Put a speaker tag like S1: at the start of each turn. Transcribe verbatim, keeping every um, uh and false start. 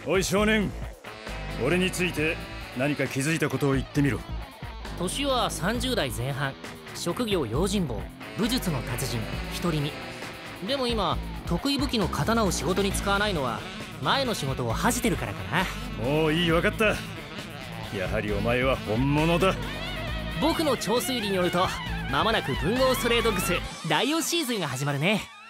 S1: おい少年、俺について何か気づいたことを言ってみろ。
S2: 年はさんじゅう代前半、職業用心棒、武術の達人、独り身。でも今得意武器の刀を仕事に使わないのは前の仕事を恥じてるからかな。
S1: もういい、分かった。やはりお前は本物だ。
S2: 僕の超推理によると間もなく文豪ストレイドッグスだいよんシーズンが始まるね。